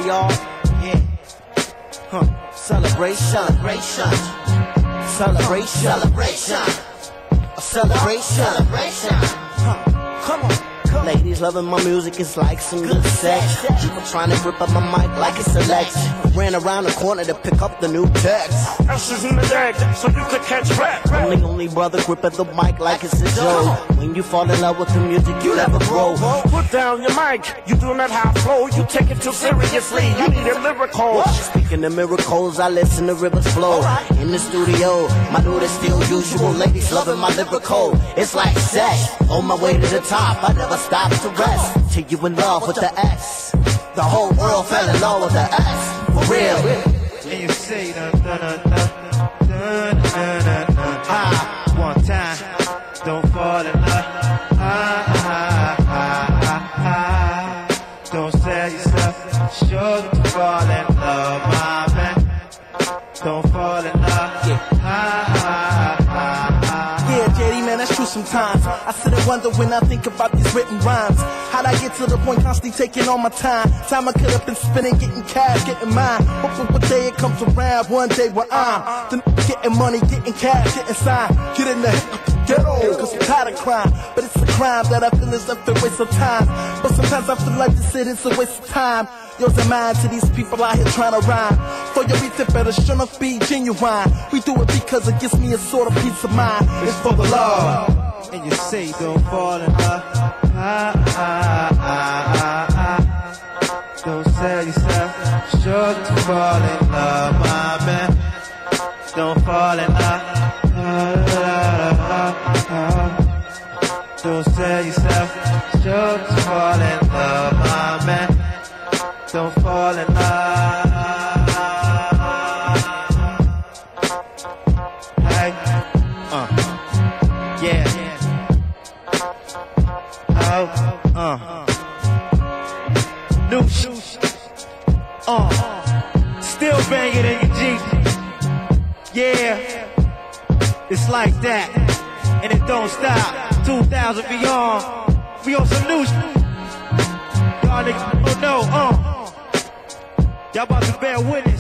y'all. Yeah. Celebration. A celebration. Come on. Ladies loving my music, it's like some good sex. People trying to grip up my mic like it's a Lex. Ran around the corner to pick up the new text. Ashes in the deck, so you could catch rap. I'm the only brother gripping the mic like it's a joke. When you fall in love with the music, you never grow. Put down your mic, you do not have flow. You take it too seriously, you need a lyrical. Speaking of miracles, I listen to rivers flow. In the studio, my mood is still usual. Ladies loving my lyrical, it's like sex. On my way to the top, I never stop to rest. Till you in love with the S. The whole world fell in love with the S. For real. And you say dun dun dun dun dun dun dun dun. One time, don't fall in love. Don't sell yourself, sure to fall in love, my man. Don't fall in love. Yeah, JD, man, that's true sometimes. I sit and wonder when I think about these written rhymes. How'd I get to the point constantly taking all my time? Time I could have been spending, getting cash, getting mine. Hoping one day it comes around, one day where I'm getting money, getting cash, getting signed. Get in the ghetto, cause I'm tired of crime. But it's a crime that I feel is a waste of time. But sometimes I feel like this shit is a waste of time. Yours and mine to these people out here trying to rhyme. For your beat that better sure enough be genuine. We do it because it gives me a sort of peace of mind. It's for the love. And you say don't fall in love. Don't sell yourself, sure to fall in love, my man. Don't fall in love. Don't sell yourself, sure to fall in love, my man. Don't fall in love. Hey, yeah. New shoes. Still banging in your Jeep. Yeah, it's like that, and it don't stop. 2000 beyond, we on some new shit. Y'all niggas don't know, y'all about to bear witness.